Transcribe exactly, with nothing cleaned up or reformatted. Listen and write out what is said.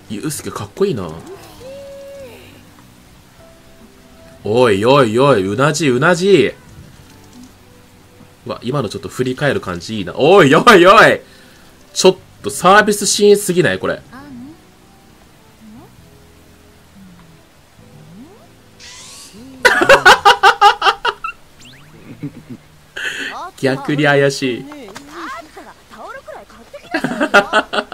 ゆうすけかっこいいな。おいおいおい、うなじうなじ。うわ、今のちょっと振り返る感じいいな。おいおいおい、ちょっとサービスシーンすぎないこれ。逆に怪しい。